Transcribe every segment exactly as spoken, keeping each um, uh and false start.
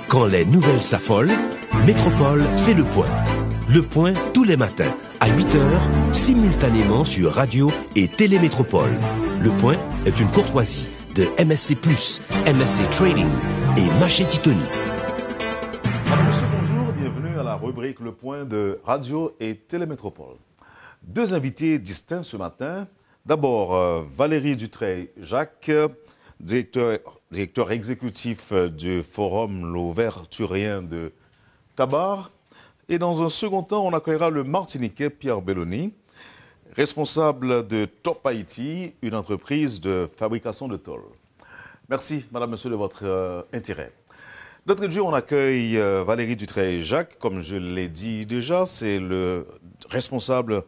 Quand les nouvelles s'affolent, Métropole fait le point. Le point tous les matins, à huit heures, simultanément sur Radio et Télémétropole. Le point est une courtoisie de M S C plus, M S C Trading et Maché Titoni. Monsieur, bonjour, bienvenue à la rubrique Le Point de Radio et Télémétropole. Deux invités distincts ce matin. D'abord, euh, Valérie Dutreil-Jacques, directeur, directeur exécutif du Forum Louverturien de Tabar. Et dans un second temps, on accueillera le Martiniquais Pierre Belloni, responsable de Top Haïti, une entreprise de fabrication de tôle. Merci, madame, monsieur, de votre euh, intérêt. D'entrée de jeu, on accueille euh, Valérie Dutreil-Jacques, comme je l'ai dit déjà, c'est le responsable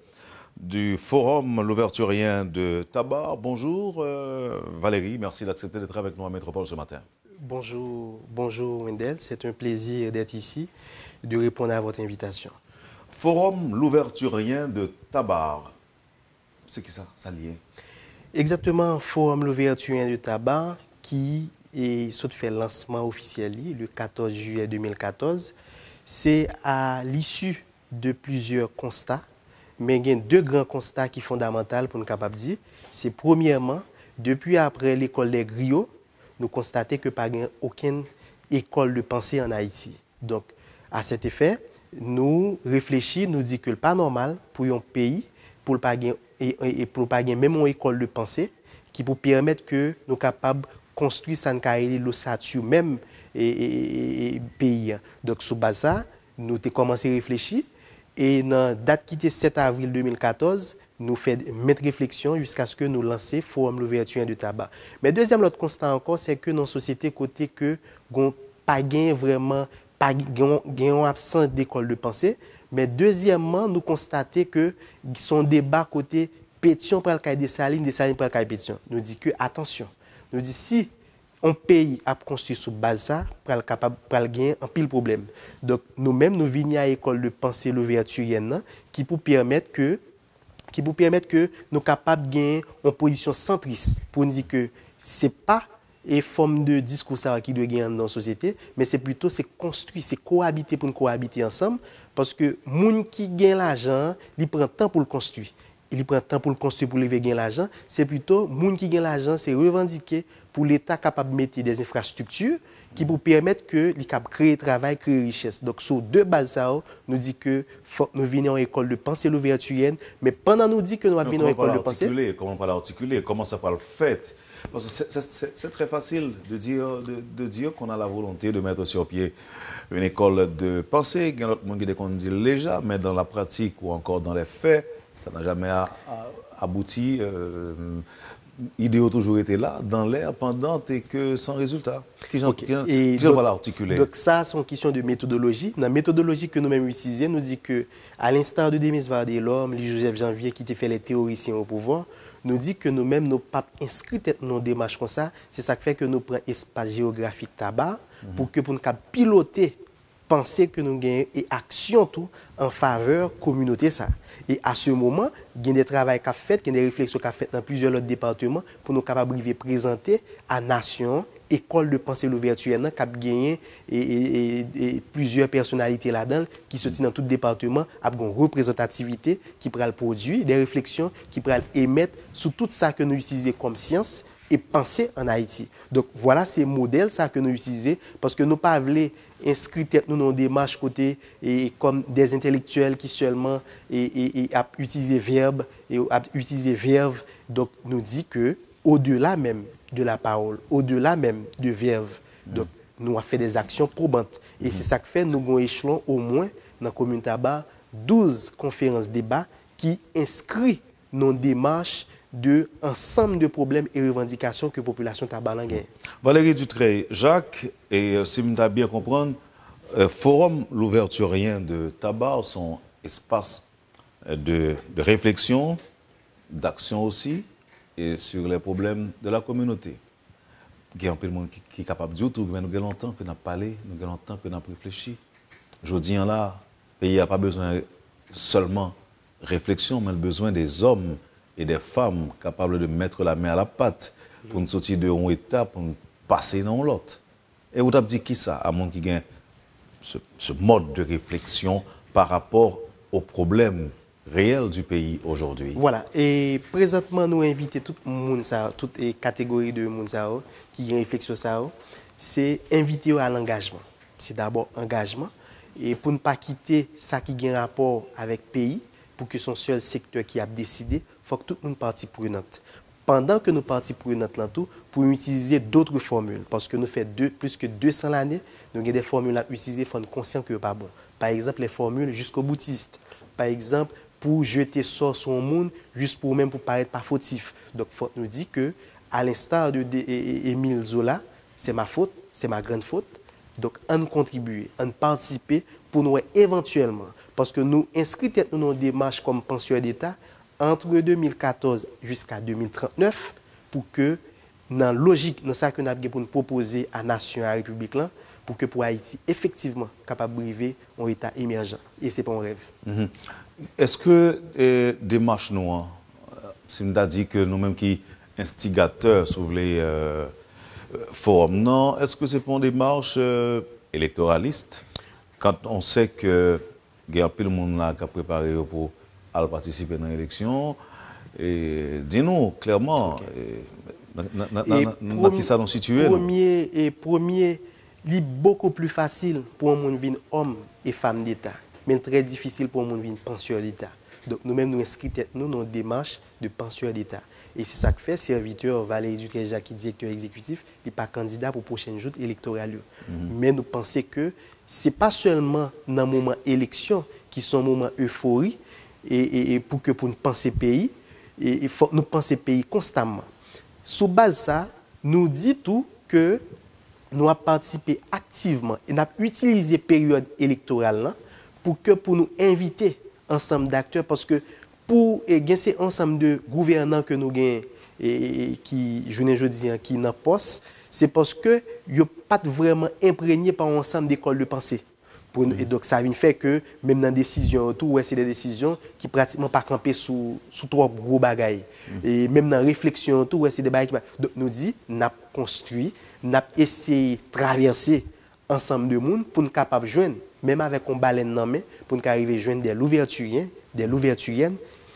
du Forum Louverturien de Tabar. Bonjour euh, Valérie, merci d'accepter d'être avec nous à Métropole ce matin. Bonjour, bonjour Wendell, c'est un plaisir d'être ici, de répondre à votre invitation. Forum Louverturien de Tabar, c'est qui ça, ça lié? Exactement, Forum Louverturien de Tabar qui est saut fait lancement officiel le quatorze juillet deux mille quatorze. C'est à l'issue de plusieurs constats, mais il y a deux grands constats qui sont fondamentaux pour nous capables de dire. C'est premièrement, depuis après l'école des griots, nous constatons que pas aucune école de pensée en Haïti. Donc, à cet effet, nous réfléchissons, nous disons que ce n'est pas normal pour un pays, pour pas et, et pour pas même une école de pensée, qui peut permettre que nous sommes capables de construire Sankaïli, le statut même et, et, et pays. Donc, sous base ça, nous avons commencé à réfléchir. Et dans la date qui était sept avril deux mille quatorze, nous faisons mettre réflexion jusqu'à ce que nous lancions le Forum Louverturien de Tabar. Mais deuxième autre constat encore, c'est que dans la société, côté que nous pas vraiment pas gain absent d'école de pensée. Mais deuxièmement, nous constatons que son débat côté pétition pour le cas des salines, des salines pour le cas pétition. Nous dit que attention, nous dit si un pays a construit sur base ça, pour être capable de gagner un pile problème. Donc nous-mêmes nous venons à l'école de pensée louverturienne qui peut permettre que qui peut permettre que nous capables de gagner une position centriste pour nous dire que c'est pas une forme de discours qui doit gagner dans la société, mais c'est plutôt c'est construire, c'est cohabiter pour nous cohabiter ensemble parce que moun qui gagne l'argent, il prend temps pour le construire. Il prend temps pour le construire pour lever gagner l'argent, c'est plutôt moun qui gagne l'argent, c'est revendiquer pour l'État capable de mettre des infrastructures qui pour permettre que les cap créer travail, créer richesse. Donc sur deux bases ça, nous dit que faut nous venons en école de pensée louverturienne, mais pendant nous dit que nous venons en école de pensée, comment pas l'articuler, comment ça va le fait? Parce que c'est très facile de dire de, de dire qu'on a la volonté de mettre sur pied une école de pensée, il y a d'autres monde qui dit déjà, mais dans la pratique ou encore dans les faits, ça n'a jamais a, a, abouti. Euh, L'idée a toujours été là, dans l'air, pendant et que sans résultat. Qui okay. qui, qui va l'articuler? Donc ça, c'est une question de méthodologie. Dans la méthodologie que nous-mêmes utilisons, nous dit que, à l'instar de Demis Vardé-Lhomme, Joseph Janvier, qui a fait les théoriciens au pouvoir, nous dit que nous-mêmes, nous pas inscrits dans nos démarches comme ça. C'est ça qui fait que nous prenons espace géographique tabac mm-hmm. pour que pour nous piloter, penser que nous gagnons et action tout en faveur communauté ça. Et à ce moment, il y a des travaux qui sont faits, il y a des réflexions qui sont faites dans plusieurs autres départements pour nous capables de présenter à la nation, école de pensée louverturienne, qui a gagné et, et, et, et plusieurs personnalités là-dedans qui se tiennent dans tout département, avec une représentativité qui pourra le produire, des réflexions qui pourra émettre sur tout ça que nous utilisons comme science et penser en Haïti. Donc voilà ces modèles ça que nous utilisons parce que nous pas voulons inscrire nous dans des démarches côté et comme des intellectuels qui seulement et, et, et a utilisé verbe et a utilisé verbe. Donc nous dit que au-delà même de la parole, au-delà même de verbe, mmh. donc nous avons fait des actions probantes et mmh. c'est ça que fait nous avons échelon au moins dans la commune Tabar douze conférences débats qui inscrivent nos démarches de ensemble de problèmes et revendications que la population tabalan gagne. Valérie Dutreil-Jacques, et euh, si je bien comprendre, euh, Forum Louverturien de Tabar, son espace de, de réflexion, d'action aussi, et sur les problèmes de la communauté. Il y a un peu de monde qui, qui est capable de dire tout, mais nous avons longtemps que nous avons parlé, nous avons longtemps que nous avons réfléchi. Je dis là, le pays n'a pas besoin seulement de réflexion, mais le besoin des hommes et des femmes capables de mettre la main à la pâte pour nous sortir de un état, pour nous passer dans l'autre. Et vous avez dit qui ça, à mon qui gagne ce, ce mode de réflexion par rapport aux problèmes réels du pays aujourd'hui? Voilà. Et présentement, nous invitons tout le monde, toutes les catégories de monde qui ont une réflexion, c'est inviter à l'engagement. C'est d'abord engagement. Et pour ne pas quitter ça qui a un rapport avec le pays, pour que son seul secteur qui a décidé, il faut que tout le monde partie prenante. Pendant que nous parties prenantes là tout, pour utiliser d'autres formules, parce que nous faisons deux, plus que deux cents l'année, nous avons des formules à utiliser, il faut être conscient que ce n'est pas bon. Par exemple, les formules jusqu'au boutiste. Par exemple, pour jeter sort sur le monde, juste pour même pour paraître pas fautif. Donc, il faut nous dire que, à l'instar de Émile Zola, c'est ma faute, c'est ma grande faute. Donc, on contribue, on participer pour nous éventuellement, parce que nous inscrits nous dans une démarche comme pensionnaires d'État entre deux mille quatorze jusqu'à deux mille trente-neuf pour que, dans la logique, dans ça que nous avons pour nous proposer à la nation, à la République, là, pour que pour Haïti, effectivement, capable de vivre un État émergent. Et ce n'est pas un rêve. Mm-hmm. Est-ce que euh, démarche nous, hein, si nous avons dit que nous-mêmes qui instigateurs sur les euh, forums, non, est-ce que c'est pas une démarche euh, électoraliste quand on sait que il y a un peu de monde là qui a préparé pour aller participer dans l'élection? Et dis-nous clairement, dans qui ça nous situe? Premier et premier, il est beaucoup plus facile pour un monde venir homme et femme d'État, mais très difficile pour un monde venir pensionnaire d'État. Donc nous-mêmes nous inscrivons nous dans une démarche de pensionnaire d'État. Et c'est ça que fait serviteur Valérie Dutré-Jacques, qui est directeur exécutif, il n'est pas candidat pour la prochaine joute électorale. Mm-hmm. Mais nous pensons que ce n'est pas seulement dans le moment élection qui sont un moment euphorie, et, et, et pour que pour nous penser pays, et il faut nous penser pays constamment. Sous base de ça, nous dit tout que nous avons participé activement et nous avons utilisé la période électorale là, pour que pour nous inviter ensemble d'acteurs, parce que pour gagner ces ensemble de gouvernants que nous gagnons et qui je ne dis qui n'en poste, c'est parce que ils pas vraiment imprégné par un ensemble d'écoles de pensée. Pour nous, et donc ça vient fait que même dans les décisions tout, ouais, c'est des décisions qui pratiquement pas campées sous sous trois gros bagailles. Mm. Et même dans la réflexion tout, ouais, c'est des bagailles. Donc nous dit, n'a construit, n'a essayé de traverser ensemble de monde pour nous capable joindre, même avec un baleine dans main, pour nous arriver joindre des l'ouverturiens, des l'ouverturiennes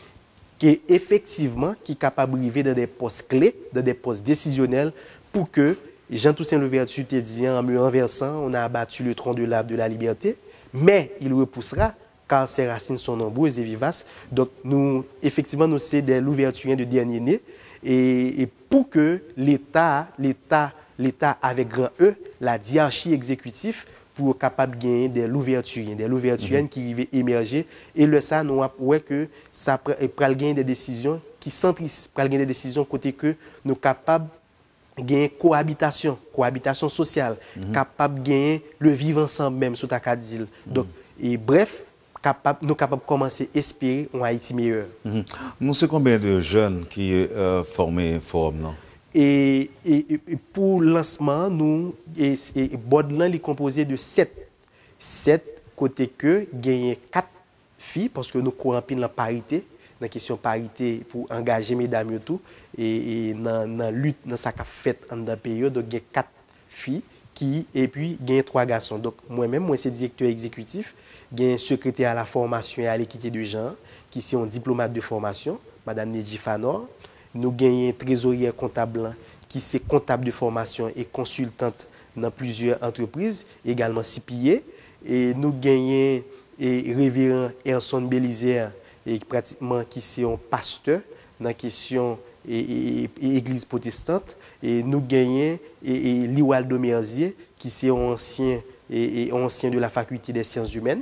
qui effectivement qui capable d'arriver dans des postes clés, dans des postes décisionnels pour que Jean-Toussaint Louverture te dit en me renversant, on a abattu le tronc de l'arbre de la liberté, mais il repoussera car ses racines sont nombreuses et vivaces. Donc nous effectivement nous c'est des l'ouverture de dernier né et, et pour que l'État l'État l'État avec grand E, la diarchie exécutive pour être capable de gagner des l'ouverture, des l'ouverture mm-hmm. qui vont émerger. Et le ça, nous avons que ça peut gagner des décisions qui centrisent, pour gagner des décisions côté que nous sommes capables de gagner cohabitation, cohabitation sociale, mm-hmm. capable de gagner le vivre ensemble même sous ta cadre. Donc, mm-hmm. et bref, capable, nous sommes capables de commencer à espérer un Haïti meilleur. Mm-hmm. Nous savons combien de jeunes qui euh, forment Forum, non? Et, et, et pour le lancement, nous, et, et Bodlan est composé de sept. Sept côté que gagner quatre filles, parce que nous courons la parité, dans la question parité pour engager mesdames et tout, et, et dans la lutte, dans sa fait en la période, donc il y a quatre filles, qui, et puis il y a trois garçons. Donc moi-même, moi c'est directeur exécutif, il y a un secrétaire à la formation et à l'équité de genre, qui est un diplomate de formation, Madame Nedji Fanor. Nous gagnons un trésorier comptable qui est comptable de formation et consultante dans plusieurs entreprises, également C P A. Et nous gagnons un révérend Erson Bélizer, et pratiquement qui est un pasteur dans la question et, et, église protestante. Et nous gagnons Liwaldo Merzier, qui est un ancien, et, et ancien de la faculté des sciences humaines.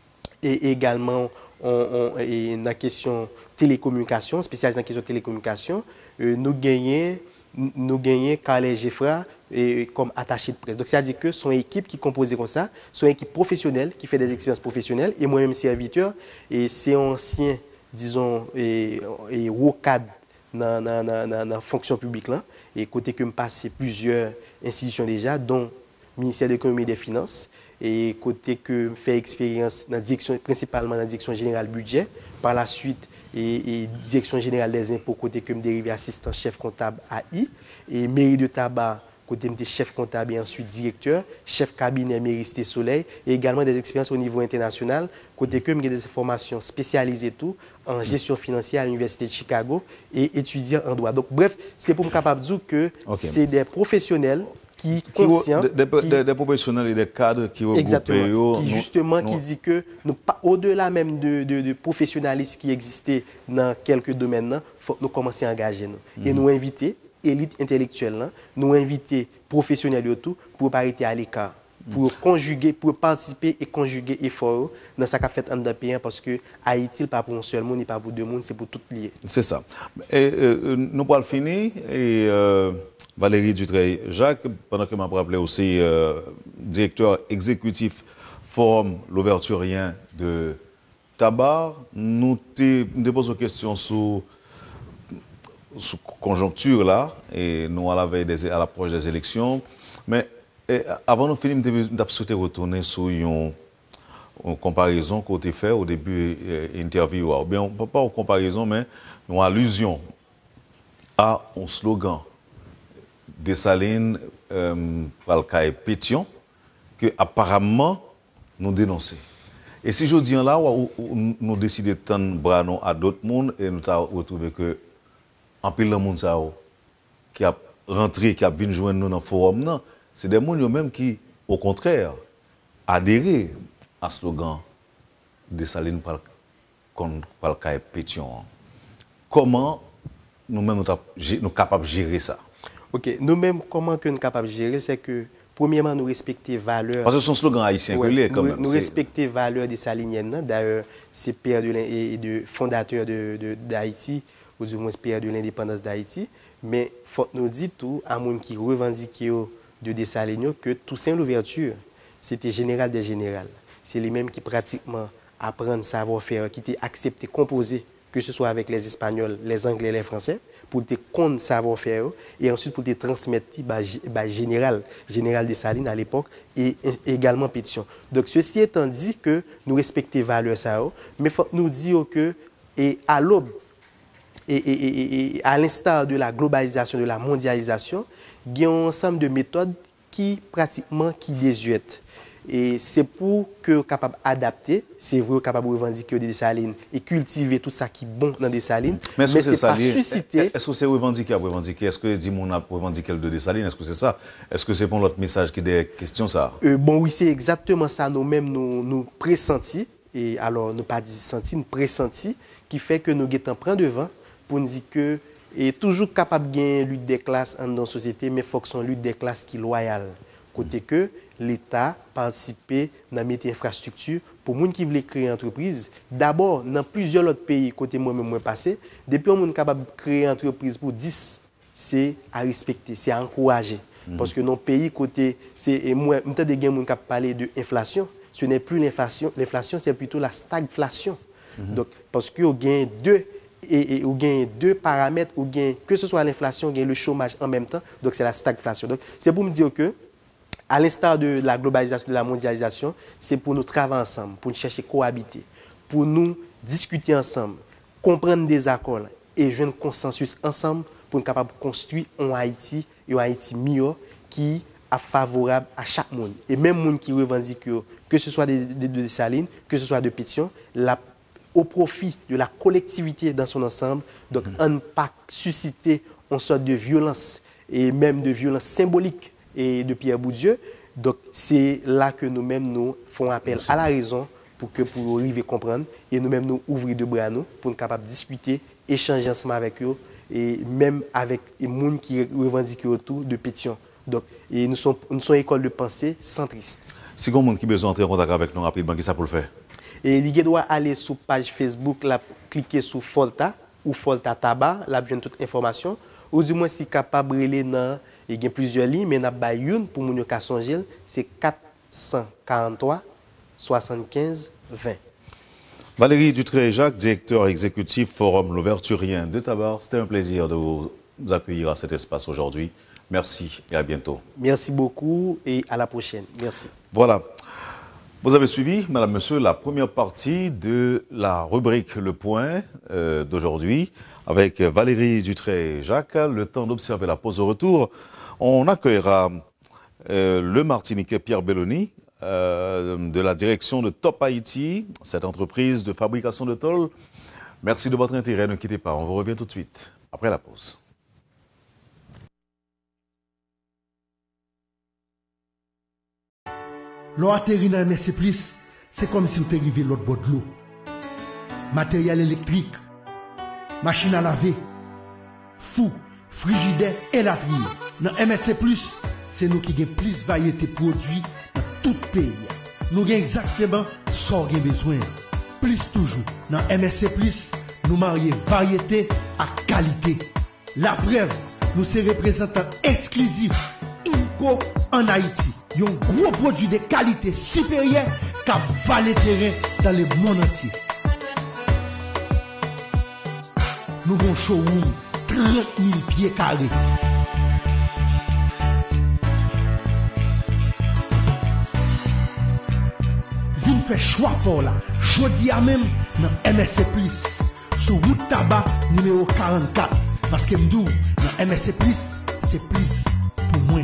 Et également on, on, et dans la question télécommunication, spécialisé dans la question télécommunication, euh, nous gagnons nous gagnons Carlet Geffra euh, comme attaché de presse. Donc c'est-à-dire que son équipe qui est composée comme ça, son équipe professionnelle qui fait des expériences professionnelles et moi-même serviteur et c'est ancien disons et, et haut cadre dans la fonction publique là et côté que me passé plusieurs institutions déjà dont ministère de l'économie et des finances et côté que me fait expérience dans direction principalement dans la direction générale budget par la suite et, et direction générale des impôts côté que me dérivé assistant chef comptable A I et mairie de tabac côté j'étais chef comptable et ensuite directeur, chef cabinet Mérité Soleil, et également des expériences au niveau international, côté que j'ai des formations spécialisées tout en gestion financière à l'Université de Chicago et étudiant en droit. Donc bref, c'est pour me capable de dire que okay. c'est des professionnels qui conscients, des, des, qui, des, des professionnels et des cadres qui exactement, qui justement nous, qui dit que nous, au-delà même de, de, de professionnalisme qui existait dans quelques domaines, il faut nous commencer à engager nous mm-hmm. et nous inviter élite intellectuelle, nous inviter professionnels et tout pour pas arrêter à l'écart, pour mm-hmm. conjuguer, pour participer et conjuguer efforts dans ce qu'a fait en pays parce que Haïti n'est pas pour un seul monde, n'est pas pour deux mondes, c'est pour tout lié. C'est ça. Et euh, nous allons finir et euh, Valérie Dutrey-Jacques, pendant que je me rappelais aussi euh, directeur exécutif Forum L'Ouverturien de Tabar, nous te posons une question sur sous conjoncture là, et nous à la veille des, à l'approche des élections. Mais et, avant de finir, je souhaité retourner sur une, une comparaison qu'on a fait au début de l'interview. Ou bien, pas une comparaison, mais une allusion à un slogan Dessalines euh, Palcaï Pétion que apparemment nous dénonçons. Et si je dis là, où, où nous décidons de tendre bras à d'autres mondes et nous avons retrouvé que en pile de monde qui a rentré, qui a venu joindre nous dans le forum, c'est des gens même qui, au contraire, adhéré à ce slogan Dessalines Palcaï Pétion. Comment nous-mêmes nous sommes capables de gérer ça? Ok, nous-mêmes, comment que nous sommes capables de gérer, c'est que, premièrement, nous respecter les valeurs. Parce que son slogan haïtien, ouais, quand nous, même. Nous respecter les valeurs des Saliniennes. D'ailleurs, c'est père de, et de fondateur d'Haïti, ou du moins père de l'indépendance d'Haïti. Mais il faut nous dire tout à gens qui revendiquent de Dessalines que Toussaint Louverture, c'était général des générales. C'est les mêmes qui pratiquement apprennent savoir-faire, qui étaient acceptés, composés, que ce soit avec les Espagnols, les Anglais, les Français, pour te connaître savoir-faire et ensuite pour te transmettre bah, bah, général, général Dessalines à l'époque et, et également Pétion. Donc ceci étant dit que nous respectons les valeurs ça, mais il faut nous dire que et à l'aube et, et, et, et à l'instar de la globalisation, de la mondialisation, il y a un ensemble de méthodes qui pratiquement qui désuètent. Et c'est pour que capable d'adapter, c'est vrai capable de revendiquer des Dessalines et cultiver tout ça qui est bon dans des Dessalines. Mais est-ce que c'est ça? Susciter... Est-ce que c'est revendiquer à revendiquer? Est-ce que dit mon a revendiqué le de Dessalines? Est-ce que c'est ça? Est-ce que c'est pour l'autre message qui des questions ça? Euh, bon oui, c'est exactement ça. Nous-mêmes nous nous pressentis et alors nous pas dit senti, nous pressentis qui fait que nous guettons prend devant pour nous dire que est toujours capable de gagner lutte des classes dans la société, mais il faut que son lutte des classes qui loyale. Côté que l'État participe dans la métier infrastructure pour les gens qui veulent créer une entreprise. D'abord, dans plusieurs autres pays, côté moi-même, moi passé, depuis on est capable de créer une entreprise pour dix, c'est à respecter, c'est à encourager. Mm-hmm. Parce que dans le pays, côté, c'est moi, je des gens qui parlé de inflation. Ce n'est plus l'inflation, l'inflation, c'est plutôt la stagflation. Mm-hmm. Donc, parce que vous gagnez deux et, et vous gagnez deux paramètres, vous gagnez, que ce soit l'inflation, vous gagnez le chômage en même temps, donc c'est la stagflation. Donc, c'est pour me dire que à l'instar de la globalisation, de la mondialisation, c'est pour nous travailler ensemble, pour nous chercher à cohabiter, pour nous discuter ensemble, comprendre des accords et jouer un consensus ensemble pour être capable de construire un Haïti et un Haïti meilleur qui est favorable à chaque monde. Et même les gens qui revendiquent, que ce soit de, de, de Dessalines, que ce soit de Pétion, la, au profit de la collectivité dans son ensemble, donc on ne pas susciter une sorte de violence et même de violence symbolique et de Pierre Bourdieu. Donc c'est là que nous-mêmes nous faisons appel Merci. À la raison pour que pour arriver à comprendre et nous-mêmes nous ouvrir de bras nous pour être capables de discuter, échanger ensemble avec eux et même avec les gens qui revendiquent autour de Pétion. Donc et nous sommes nous sommes école de pensée centriste. Si vous avez quelqu'un qui a besoin d'entrer en contact avec nous rapidement, qu'est-ce que ça pour le faire? Et il doit aller sur la page Facebook, là, cliquer sur Folta ou Folta Tabac, là vous avez toute information. Ou du moins si capable de aller dans il y a plusieurs lignes, mais il y a une pour mon cas songer, c'est quatre cent quarante-trois soixante-quinze vingt. Valérie Dutrey-Jacques, directeur exécutif Forum L'Ouverturien de Tabar, c'était un plaisir de vous accueillir à cet espace aujourd'hui. Merci et à bientôt. Merci beaucoup et à la prochaine. Merci. Voilà. Vous avez suivi, Madame, Monsieur, la première partie de la rubrique Le Point euh, d'aujourd'hui avec Valérie Dutrey-Jacques. Le temps d'observer la pause au retour. On accueillera euh, le Martiniquais Pierre Belloni euh, de la direction de Top Haïti, cette entreprise de fabrication de tôle. Merci de votre intérêt, ne quittez pas, on vous revient tout de suite, après la pause. L'eau atterrit dans M S C plus, c'est comme si vous étiez arrivé l'autre bord de l'eau. Matériel électrique, machine à laver, fou, frigidaire et latrine. Dans M S C plus, c'est nous qui avons plus de variété de produits dans tout le pays. Nous avons exactement ce qu'on a besoin. Plus toujours. Dans M S C plus, nous marions variété à qualité. La preuve, nous sommes représentants exclusifs INCO en Haïti. Un gros produit de qualité supérieure qui a valé terrain dans le monde entier. Nous avons un showroom trente mille pieds carrés. Vin fait choix pour là. Jodi à même dans M S C plus. Sur route tabac numéro quarante-quatre. Parce que m'dou, dans M S C plus, c'est plus pour moins.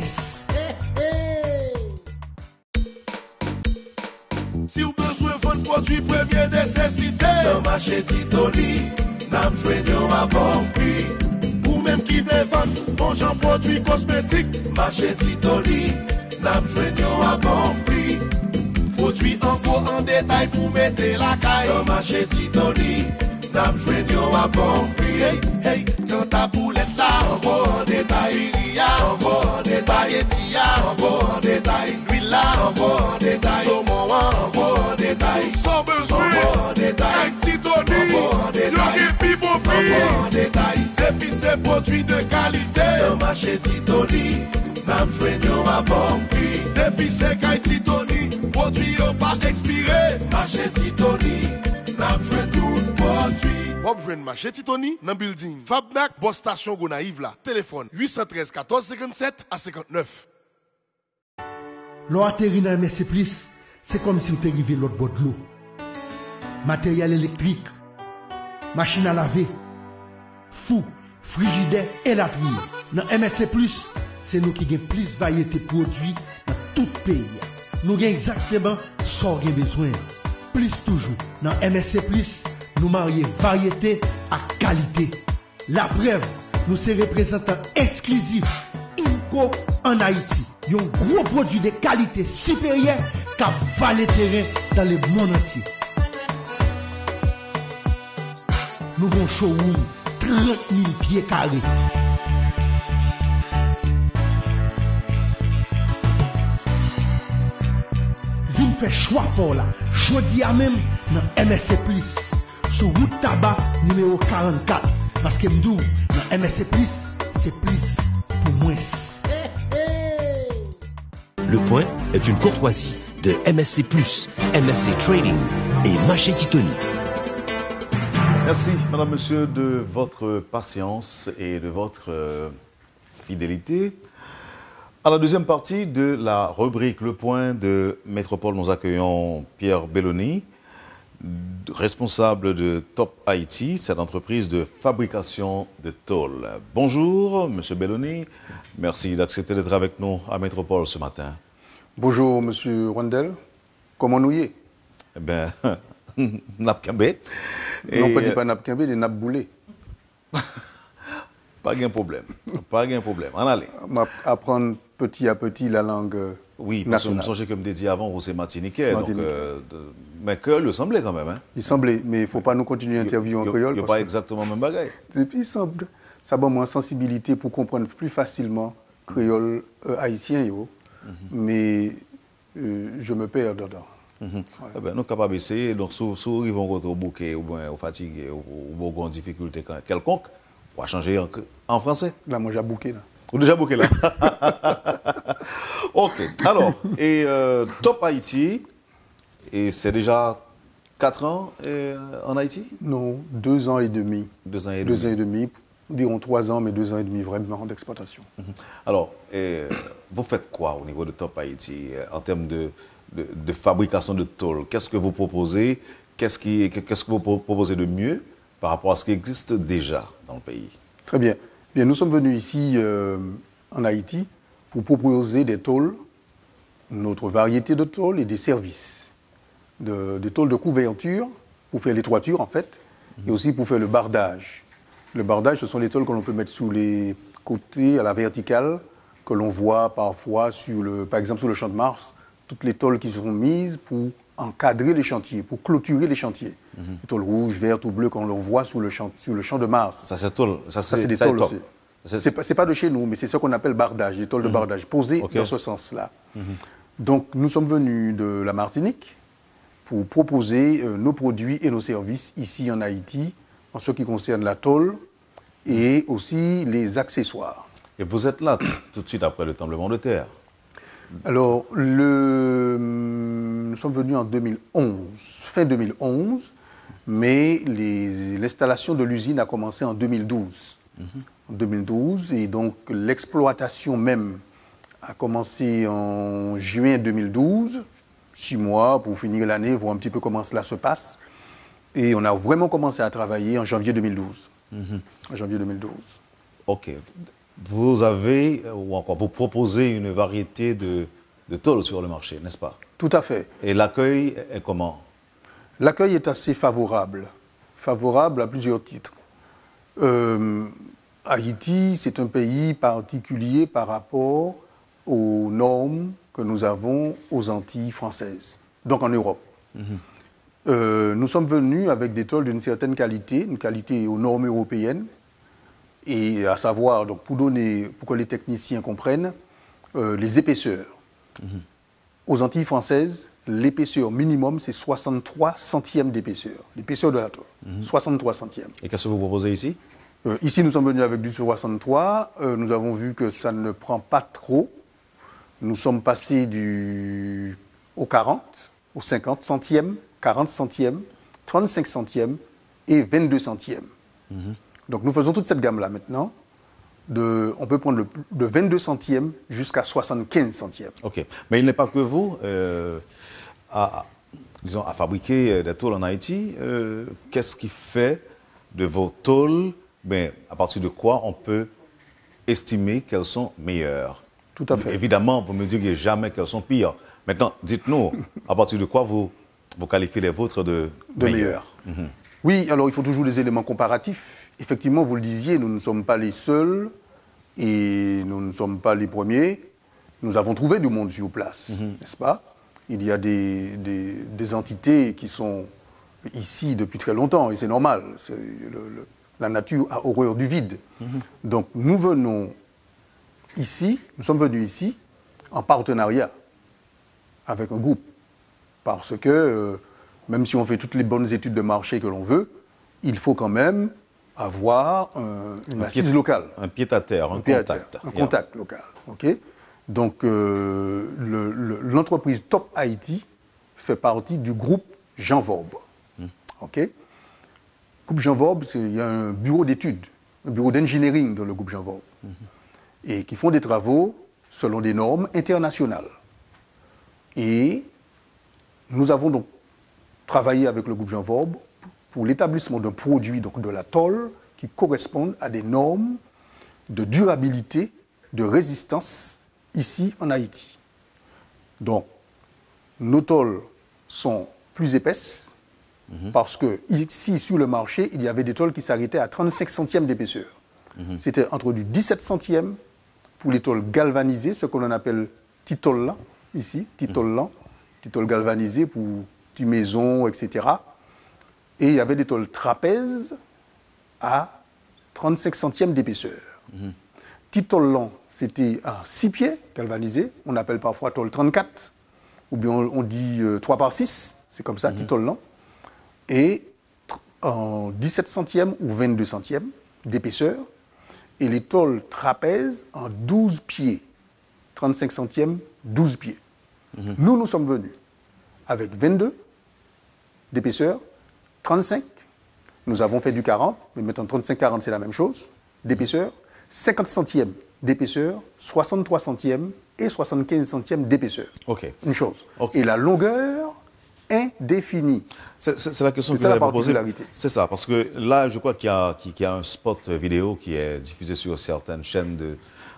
Si vous besoin de votre produit première nécessité, dans marché Titoni, n'a pas à bon prix. Ou même qui veut vendre bon genre produits cosmétiques, marché Titoni, n'a pas à bon prix. Produits en gros en détail pour mettre la caille, dans marché Titoni, n'a pas à bon prix. Hey, hey, quand ta boulette là, en gros en détail, Tyria, en gros en détail, Etia, en gros en détail, l'huile là, en gros en détail, saumon en gros en détail, sans besoin, en détail, Titoni, en détail, en gros en détail, et puis ces produits de qualité, dans marché Titoni, n'a pas à bon prix, depuis ces cailles Titoni, produits n'ont pas expiré, marché Titoni, n'a pas tout produit. Wap jwen marché Titoni dans building Fabnac, Boss Station Gonaïve là. Téléphone huit un trois quatorze cinquante-sept à cinquante-neuf. L'eau atterrit dans M S C plus, c'est comme si vous étiez arrivé l'autre bord de l'eau. Matériel électrique, machine à laver, fou, frigidaire et latrine. Dans M S C plus, c'est nous qui avons plus de variété de produits dans tout le pays. Nous avons exactement ce qu'on a besoin. Plus toujours. Dans M S C plus, nous marions variété à qualité. La preuve, nous sommes représentants exclusifs INCO en Haïti. Un gros produit de qualité supérieure qui a valé terrain dans le monde entier. Nous avons un showroom trente mille pieds carrés. Vin fait choix pour là. Jodi à même dans M S C plus. Sur route tabac numéro quarante-quatre. Parce que m'dou, dans M S C plus, c'est plus pour moins. Le Point est une courtoisie de M S C plus, M S C Trading et Marché Titoni. Merci, madame, monsieur, de votre patience et de votre euh, fidélité. À la deuxième partie de la rubrique Le Point de Métropole, nous accueillons Pierre Belloni, responsable de Top Haïti, cette entreprise de fabrication de tôle. Bonjour, monsieur Belloni. Merci d'accepter d'être avec nous à Métropole ce matin. Bonjour, monsieur Rondel. Comment nous y est? Eh bien, Napkambé. Non, pas dit pas Napkambé, des Napboulé. Pas de problème. Pas de problème. En allez. Apprendre petit à petit la langue oui, parce nationale. que je me que me dit avant, vous c'est Martiniquais. Donc, euh, de, mais que le semblait quand même. Hein? Il semblait, mais il ne faut pas nous continuer l'interview en créole. Il n'y a pas exactement le même bagaille. Et puis, il semble, ça donne moins sensibilité pour comprendre plus facilement créole euh, haïtien. Yo. Mm-hmm. Mais euh, je me perds dedans. Mm-hmm. Ouais. Eh ben, nous sommes capables d'essayer. Donc, si nous arrivons au bouquet, ou bien au fatigué, ou en difficulté quelconque, on va changer en, en français. Là, moi, j'ai bouquet là. Ou déjà bouquet là. Ok. Alors, et euh, Top Haïti, et c'est déjà quatre ans euh, en Haïti? Non, deux ans et demi. Deux ans et deux demi. ans et demi. Dirons trois ans, mais deux ans et demi vraiment d'exploitation. Mm-hmm. Alors, euh, vous faites quoi au niveau de Top Haïti en termes de, de, de fabrication de tôle? Qu'est-ce que vous proposez? Qu'est-ce qui, qu'est-ce que vous proposez de mieux par rapport à ce qui existe déjà dans le pays? Très bien. Bien, nous sommes venus ici euh, en Haïti pour proposer des tôles, notre variété de tôles et des services. De, des tôles de couverture, pour faire les toitures en fait, mmh. et aussi pour faire le bardage. Le bardage, ce sont les tôles que l'on peut mettre sous les côtés, à la verticale, que l'on voit parfois, sur le, par exemple sur le Champ de Mars, toutes les tôles qui seront mises pour encadrer les chantiers, pour clôturer les chantiers. Mm-hmm. Les tôles rouges, vertes ou bleues qu'on l'on voit sur le, champ, sur le Champ de Mars. Ça, c'est tôle. Ça, ça, c'est des ça tôles aussi. C'est pas, pas de chez nous, mais c'est ce qu'on appelle bardage, les tôles mm-hmm. de bardage, posées okay. dans ce sens-là. Mm-hmm. Donc, nous sommes venus de la Martinique pour proposer euh, nos produits et nos services ici en Haïti, en ce qui concerne la tôle et aussi les accessoires. Et vous êtes là tout de suite après le tremblement de terre? Alors, le, nous sommes venus en deux mille onze, fin deux mille onze, mais les, l'installation de l'usine a commencé en deux mille douze. Mm-hmm. En deux mille douze, et donc l'exploitation même a commencé en juin deux mille douze, six mois pour finir l'année, voir un petit peu comment cela se passe. Et on a vraiment commencé à travailler en janvier deux mille douze. Mm-hmm. En janvier deux mille douze. OK. Vous avez, ou encore vous proposez une variété de, de tôles sur le marché, n'est-ce pas? Tout à fait. Et l'accueil est comment? L'accueil est assez favorable. Favorable à plusieurs titres. Euh, Haïti, c'est un pays particulier par rapport aux normes que nous avons aux Antilles françaises, donc en Europe. Mm-hmm. Euh, nous sommes venus avec des tôles d'une certaine qualité, une qualité aux normes européennes, et à savoir, donc pour, donner, pour que les techniciens comprennent, euh, les épaisseurs. Mm-hmm. Aux Antilles françaises, l'épaisseur minimum, c'est soixante-trois centièmes d'épaisseur, l'épaisseur de la tôle, mm-hmm. soixante-trois centièmes. Et qu'est-ce que vous proposez ici? euh, Ici, nous sommes venus avec du soixante-trois, euh, nous avons vu que ça ne prend pas trop. Nous sommes passés du, au quarante, au cinquante centièmes, quarante centièmes, trente-cinq centièmes et vingt-deux centièmes. Mm-hmm. Donc nous faisons toute cette gamme-là maintenant. De, on peut prendre le, de vingt-deux centièmes jusqu'à soixante-quinze centièmes. OK. Mais il n'est pas que vous euh, à, disons, à fabriquer des tôles en Haïti. Euh, qu'est-ce qui fait de vos tôles, ben, à partir de quoi on peut estimer qu'elles sont meilleures? Tout à fait. Évidemment, vous ne me direz jamais qu'elles sont pires. Maintenant, dites-nous, à partir de quoi vous, vous qualifiez les vôtres de, de meilleures? Mm-hmm. Oui, alors il faut toujours des éléments comparatifs. Effectivement, vous le disiez, nous ne sommes pas les seuls et nous ne sommes pas les premiers. Nous avons trouvé du monde sur place, mm-hmm. n'est-ce pas? Il y a des, des, des entités qui sont ici depuis très longtemps et c'est normal. C'est le, le, la nature a horreur du vide. Mm-hmm. Donc nous venons ici, nous sommes venus ici en partenariat avec un groupe parce que euh, même si on fait toutes les bonnes études de marché que l'on veut, il faut quand même avoir un, une un assise pied, locale. Un pied-à-terre, un, un contact. Un contact local. Okay? Donc, euh, le, le, l'entreprise Top Haïti fait partie du groupe Jean Vorbe. Mm. Okay? Groupe Jean Vorbe, il y a un bureau d'études, un bureau d'engineering dans le groupe Jean Vorbe, mm-hmm. et qui font des travaux selon des normes internationales. Et nous avons donc travaillé avec le groupe Jean Vorbe pour l'établissement d'un produit, donc de la tôle, qui correspondent à des normes de durabilité, de résistance ici en Haïti. Donc, nos tôles sont plus épaisses mm-hmm. parce que ici, sur le marché, il y avait des tôles qui s'arrêtaient à trente-cinq centièmes d'épaisseur. Mm-hmm. C'était entre du dix-sept centièmes pour les tôles galvanisées, ce que l'on appelle titollan, ici, titollan, mm-hmm. tôles galvanisées pour petites maisons, et cetera. Et il y avait des tôles trapèzes à trente-cinq centièmes d'épaisseur. Mm-hmm. Titollan, c'était à six pieds galvanisé, on appelle parfois tôle trente-quatre, ou bien on, on dit euh, trois par six, c'est comme ça, mm-hmm. titollan. Et en dix-sept centièmes ou vingt-deux centièmes d'épaisseur, et les tôles trapèzes en douze pieds, trente-cinq centièmes, douze pieds. Mm-hmm. Nous, nous sommes venus avec vingt-deux d'épaisseur, trente-cinq, nous avons fait du quarante, mais maintenant trente-cinq quarante c'est la même chose, d'épaisseur, cinquante centièmes d'épaisseur, soixante-trois centièmes et soixante-quinze centièmes d'épaisseur. Ok. Une chose. Okay. Et la longueur indéfinie. C'est, c'est, c'est la question c'est que vous avez posée. particularité. C'est ça, parce que là, je crois qu'il y a, qu'il y a un spot vidéo qui est diffusé sur certaines chaînes de,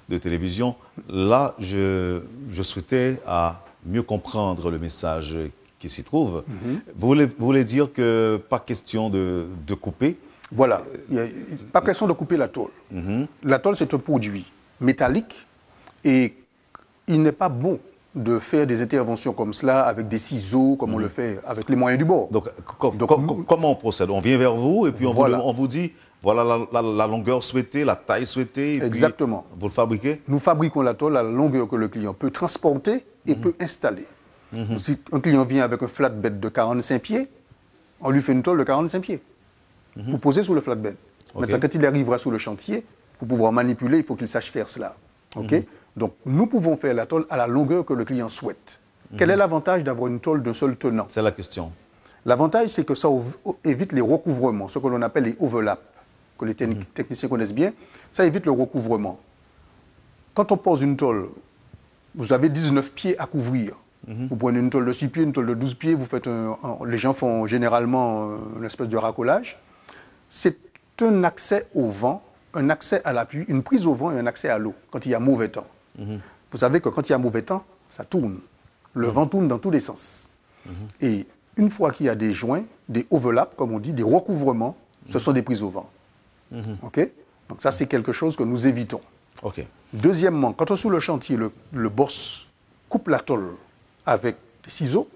de télévision. Là, je, je souhaitais à mieux comprendre le message qui s'y trouve. Mm-hmm. vous, voulez, vous voulez dire que pas question de, de couper? Voilà, il y a, pas question de couper la tôle. Mm-hmm. La tôle, c'est un produit métallique et il n'est pas bon de faire des interventions comme cela avec des ciseaux, comme mmh. on le fait avec les moyens du bord. Donc, com- Donc com- com- comment on procède? On vient vers vous et puis on, voilà. vous, on vous dit, voilà la, la, la longueur souhaitée, la taille souhaitée. Et Exactement. Puis vous le fabriquez? Nous fabriquons la tôle à la longueur que le client peut transporter et mmh. peut installer. Mmh. Si un client vient avec un flatbed de quarante-cinq pieds, on lui fait une tôle de quarante-cinq pieds. Mmh. Vous posez sur le flatbed. Okay. Maintenant, quand il arrivera sur le chantier, pour pouvoir manipuler, il faut qu'il sache faire cela. OK? Mmh. Donc, nous pouvons faire la tôle à la longueur que le client souhaite. Mmh. Quel est l'avantage d'avoir une tôle d'un seul tenant? C'est la question. L'avantage, c'est que ça évite les recouvrements, ce que l'on appelle les overlaps, que les mmh. techniciens connaissent bien. Ça évite le recouvrement. Quand on pose une tôle, vous avez dix-neuf pieds à couvrir. Mmh. Vous prenez une tôle de six pieds, une tôle de douze pieds, vous faites un, un, les gens font généralement une espèce de racolage. C'est un accès au vent, un accès à l'appui, une prise au vent et un accès à l'eau, quand il y a mauvais temps. Mmh. Vous savez que quand il y a mauvais temps, ça tourne. Le mmh. vent tourne dans tous les sens. Mmh. Et une fois qu'il y a des joints, des overlaps, comme on dit, des recouvrements, mmh. ce sont des prises au vent. Mmh. Okay? Donc ça, c'est quelque chose que nous évitons. Okay. Deuxièmement, quand on est sur le chantier, le, le boss coupe la tôle avec des ciseaux,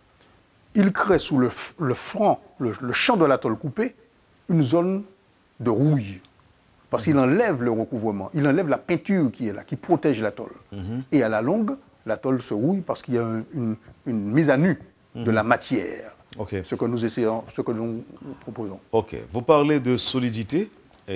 il crée sous le, le franc, le, le champ de la tôle coupée, une zone de rouille. Parce qu'il enlève le recouvrement, il enlève la peinture qui est là, qui protège la tôle. Mm-hmm. Et à la longue, la tôle se rouille parce qu'il y a un, une, une mise à nu mm-hmm. de la matière. Okay. Ce que nous essayons, ce que nous proposons. Ok. Vous parlez de solidité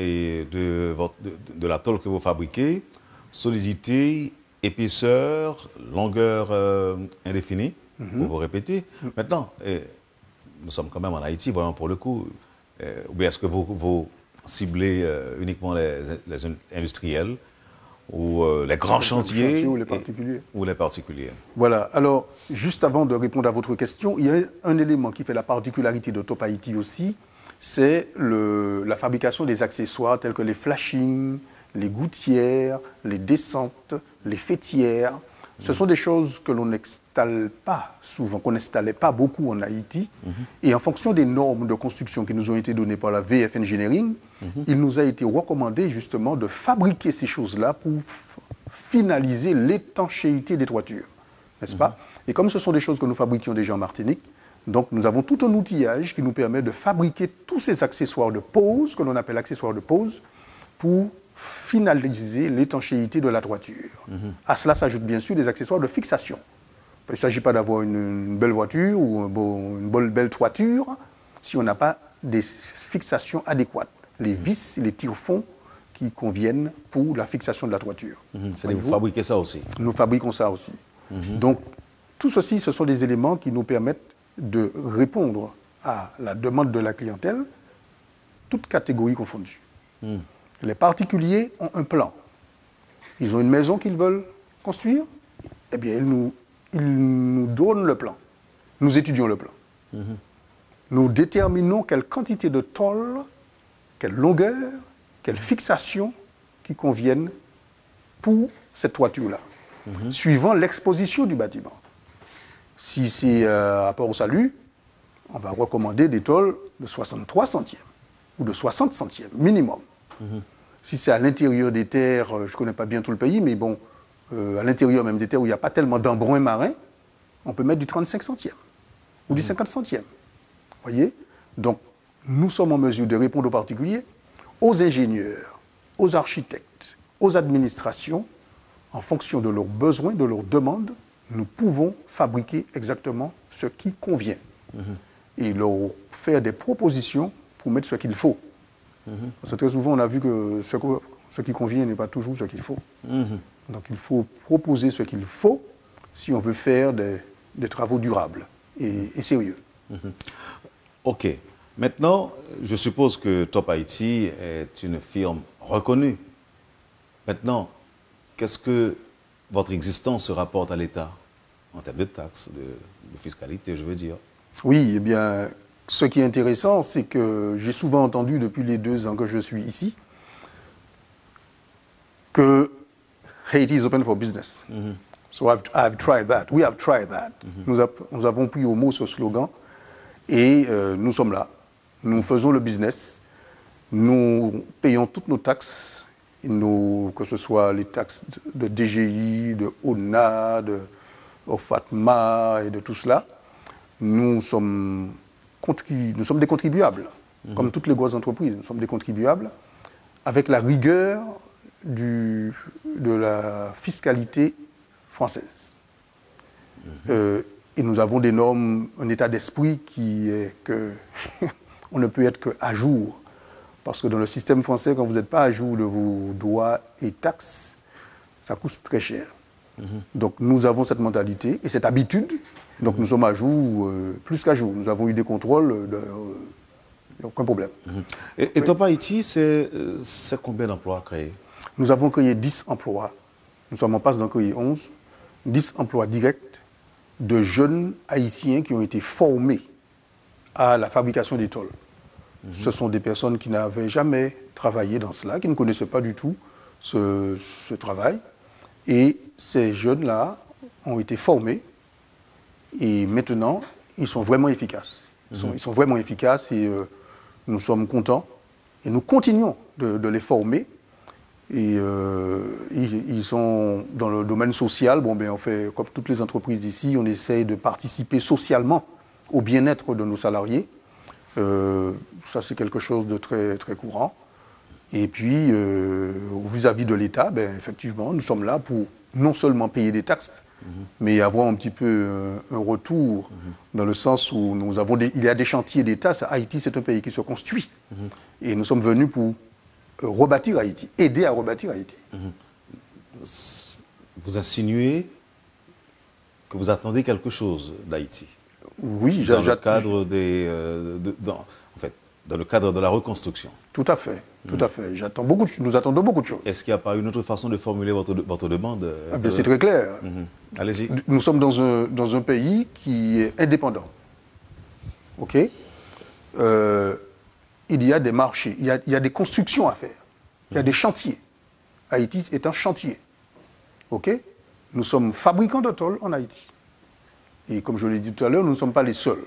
et de, votre, de, de la tôle que vous fabriquez. Solidité, épaisseur, longueur euh, indéfinie, mm-hmm. pour vous répéter. Mm-hmm. Maintenant, eh, nous sommes quand même en Haïti, voyons pour le coup. Eh, ou bien est-ce que vous... vous cibler euh, uniquement les, les industriels ou euh, les grands les chantiers, chantiers ou les particuliers. Et, ou les particuliers. Voilà. Alors, juste avant de répondre à votre question, il y a un élément qui fait la particularité de Top Haïti aussi, c'est le, la fabrication des accessoires tels que les flashings, les gouttières, les descentes, les fêtières. Ce mmh. sont des choses que l'on n'installe pas souvent, qu'on n'installait pas beaucoup en Haïti. Mmh. Et en fonction des normes de construction qui nous ont été données par la V F Engineering, mmh. il nous a été recommandé justement de fabriquer ces choses-là pour f- finaliser l'étanchéité des toitures. N'est-ce mmh. pas? Et comme ce sont des choses que nous fabriquions déjà en Martinique, donc nous avons tout un outillage qui nous permet de fabriquer tous ces accessoires de pose, que l'on appelle accessoires de pose, pour finaliser l'étanchéité de la toiture. Mmh. À cela s'ajoutent bien sûr des accessoires de fixation. Il ne s'agit pas d'avoir une, une belle voiture ou un beau, une belle, belle toiture si on n'a pas des fixations adéquates. Les vis et les tire-fonds qui conviennent pour la fixation de la toiture. Mmh. C'est-à-dire vous fabriquez ça aussi? Nous fabriquons ça aussi. Mmh. Donc, tout ceci, ce sont des éléments qui nous permettent de répondre à la demande de la clientèle, toutes catégories confondues. Mmh. Les particuliers ont un plan. Ils ont une maison qu'ils veulent construire. Eh bien, ils nous, ils nous donnent le plan. Nous étudions le plan. Mmh. Nous déterminons quelle quantité de tôle, quelle longueur, quelle fixation qui conviennent pour cette toiture-là, mmh. suivant l'exposition du bâtiment. Si c'est euh, à Port-au-Salut, on va recommander des tôles de soixante-trois centièmes ou de soixante centièmes minimum. Mmh. Si c'est à l'intérieur des terres, je ne connais pas bien tout le pays, mais bon, euh, à l'intérieur même des terres où il n'y a pas tellement d'embruns marins, on peut mettre du trente-cinq centièmes ou mmh. du cinquante centièmes. Vous voyez? Donc, nous sommes en mesure de répondre aux particuliers, aux ingénieurs, aux architectes, aux administrations, en fonction de leurs besoins, de leurs demandes, nous pouvons fabriquer exactement ce qui convient. Mmh. Et leur faire des propositions pour mettre ce qu'il faut. Mmh. Parce que très souvent, on a vu que ce, que, ce qui convient n'est pas toujours ce qu'il faut. Mmh. Donc il faut proposer ce qu'il faut si on veut faire des, des travaux durables et, et sérieux. Mmh. OK. Maintenant, je suppose que Top Haïti est une firme reconnue. Maintenant, qu'est-ce que votre existence se rapporte à l'État en termes de taxes, de, de fiscalité, je veux dire? Oui, eh bien, ce qui est intéressant, c'est que j'ai souvent entendu depuis les deux ans que je suis ici que Haiti is open for business. Mm-hmm. So I've, I've tried that. We have tried that. Mm-hmm. nous, a, nous avons pris au mot ce slogan et euh, nous sommes là. Nous faisons le business. Nous payons toutes nos taxes, nos, que ce soit les taxes de, de D G I, de O N A, de OFATMA et de tout cela. Nous sommes, contribu- nous sommes des contribuables, mmh. comme toutes les grosses entreprises. Nous sommes des contribuables avec la rigueur du, de la fiscalité française. Mmh. Euh, et nous avons des normes, un état d'esprit qui est que on ne peut être qu'à jour. Parce que dans le système français, quand vous n'êtes pas à jour de vos droits et taxes, ça coûte très cher. Mmh. Donc nous avons cette mentalité et cette habitude. Donc mmh. nous sommes à jour, euh, plus qu'à jour. Nous avons eu des contrôles, de, euh, aucun problème. Mmh. Et, et oui. Top Haïti, c'est, c'est combien d'emplois créés? Nous avons créé dix emplois. Nous sommes en passe d'en créer onze. dix emplois directs de jeunes haïtiens qui ont été formés à la fabrication des tôles. Mmh. Ce sont des personnes qui n'avaient jamais travaillé dans cela, qui ne connaissaient pas du tout ce, ce travail. Et ces jeunes-là ont été formés et maintenant, ils sont vraiment efficaces. Ils sont, mmh. ils sont vraiment efficaces et euh, nous sommes contents. Et nous continuons de, de les former. Et euh, ils, ils sont dans le domaine social. Bon, ben, on fait, comme toutes les entreprises d'ici, on essaie de participer socialement au bien-être de nos salariés. Euh, ça, c'est quelque chose de très, très courant. Et puis, euh, vis-à-vis de l'État, ben, effectivement, nous sommes là pour non seulement payer des taxes, mmh. mais avoir un petit peu euh, un retour, mmh. dans le sens où nous avons des, il y a des chantiers d'État. Haïti, c'est un pays qui se construit. Mmh. Et nous sommes venus pour euh, rebâtir Haïti, aider à rebâtir Haïti. Mmh. Vous insinuez que vous attendez quelque chose d'Haïti? Oui, dans le cadre des, euh, de, dans, en fait, dans le cadre de la reconstruction. Tout à fait, tout mmh. à fait. J'attends beaucoup de, nous attendons beaucoup de choses. Est-ce qu'il n'y a pas une autre façon de formuler votre, votre demande? Ah bien, de... C'est très clair. Mmh. Allez-y. Nous sommes dans un, dans un pays qui est indépendant. OK? Euh, il y a des marchés, il y a, il y a des constructions à faire, il y a mmh. des chantiers. Haïti est un chantier. OK? Nous sommes fabricants de tôles en Haïti. Et comme je l'ai dit tout à l'heure, nous ne sommes pas les seuls.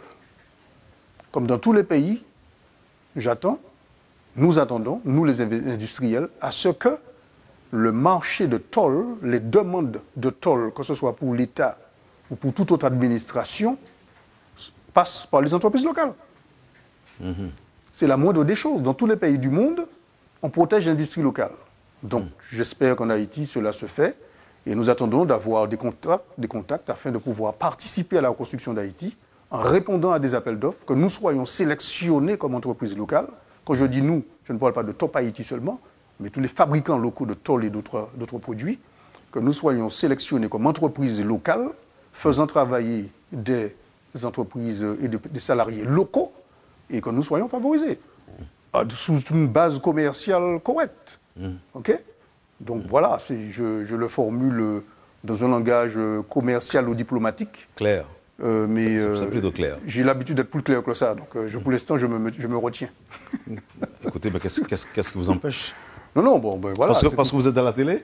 Comme dans tous les pays, j'attends, nous attendons, nous les industriels, à ce que le marché de tôles, les demandes de tôles, que ce soit pour l'État ou pour toute autre administration, passent par les entreprises locales. Mm-hmm. C'est la moindre des choses. Dans tous les pays du monde, on protège l'industrie locale. Donc, mm. j'espère qu'en Haïti, cela se fait. Et nous attendons d'avoir des contacts, des contacts afin de pouvoir participer à la reconstruction d'Haïti en répondant à des appels d'offres, que nous soyons sélectionnés comme entreprise locale. Quand je dis nous, je ne parle pas de Top Haïti seulement, mais tous les fabricants locaux de tôles et d'autres, d'autres produits, que nous soyons sélectionnés comme entreprise locale, faisant travailler des entreprises et des salariés locaux, et que nous soyons favorisés, sous une base commerciale correcte. Mmh. OK ? Donc voilà, c'est, je, je le formule dans un langage commercial ou diplomatique. Clair. Euh, mais c'est, c'est plutôt clair. Euh, j'ai l'habitude d'être plus clair que ça, donc euh, je, pour l'instant, je me, je me retiens. Écoutez, mais qu'est-ce, qu'est-ce, qu'est-ce qui vous empêche? Non, non, bon, ben voilà. Parce que, parce que vous êtes à la télé?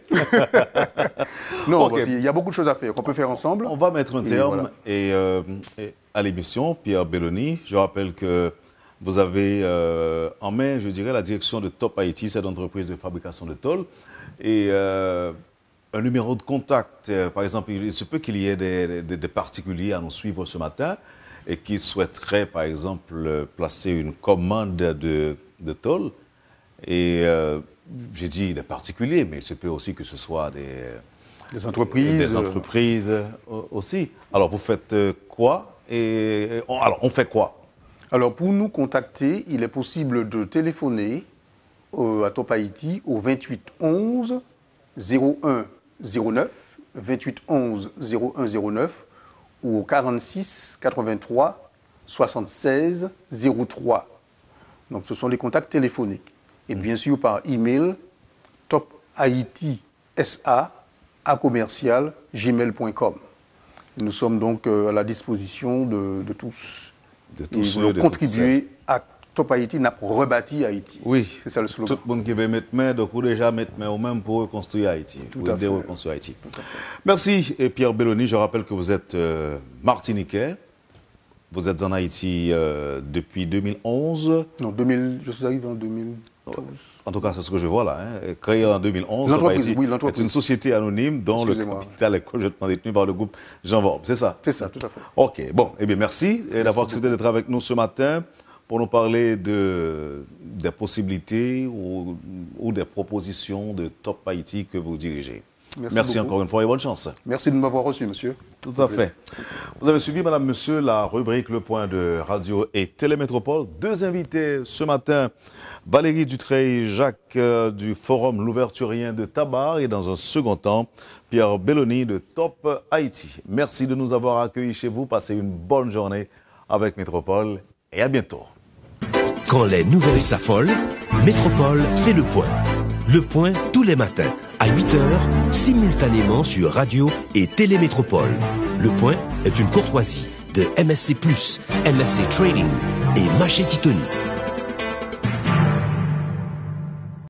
Non, okay. Il y a beaucoup de choses à faire, qu'on peut faire ensemble. On va mettre un terme et, voilà. et, euh, et à l'émission. Pierre Belloni, je rappelle que vous avez euh, en main, je dirais, la direction de Top Haïti, cette entreprise de fabrication de tôles. Et euh, un numéro de contact, euh, par exemple, il se peut qu'il y ait des, des, des particuliers à nous suivre ce matin et qui souhaiteraient, par exemple, placer une commande de, de tôles. Et euh, j'ai dit des particuliers, mais il se peut aussi que ce soit des, des entreprises. Des entreprises euh, aussi. Alors, vous faites quoi? Et on, alors, on fait quoi? Alors, pour nous contacter, il est possible de téléphoner euh, à Top Haïti au vingt-huit onze zéro un zéro neuf, vingt-huit onze zéro un zéro neuf ou au quarante-six quatre-vingt-trois soixante-seize zéro trois. Donc, ce sont les contacts téléphoniques. Et bien sûr, par email, top haïti s a à commercial gmail point com. Nous sommes donc euh, à la disposition de, de tous. De tous et voulons contribuer à Top Haïti n'a rebâti Haïti. Oui, c'est ça le slogan. Tout le monde qui veut mettre main, donc ou déjà mettre main au même pour reconstruire Haïti. Tout pour à fait. reconstruire Haïti. Merci et Pierre Belloni. Je rappelle que vous êtes euh, martiniquais. Vous êtes en Haïti euh, depuis deux mille onze. Non, deux mille, je suis arrivé en deux mille douze. En tout cas, c'est ce que je vois là. Hein. Créé en deux mille onze, l'entreprise, Top Haïti oui, l'entreprise. est une société anonyme dont le capital est complètement détenu par le groupe Jean Vorbe. C'est ça? C'est ça, tout à fait. Ok, bon, eh bien merci, merci d'avoir accepté d'être avec nous ce matin pour nous parler de, des possibilités ou, ou des propositions de Top Haïti que vous dirigez. Merci, merci encore une fois et bonne chance. Merci de m'avoir reçu, monsieur. Tout à fait. Vous avez suivi, madame, monsieur, la rubrique Le Point de Radio et Télémétropole. Deux invités ce matin, Valérie Dutreil-Jacques euh, du Forum Louverturien de Tabar et dans un second temps, Pierre Belloni de Top Haïti. Merci de nous avoir accueillis chez vous. Passez une bonne journée avec Métropole et à bientôt. Quand les nouvelles s'affolent, Métropole fait le point. Le point tous les matins à huit heures, simultanément sur Radio et Télémétropole. Le point est une courtoisie de M S C plus, M S C Trading et Machete Tony.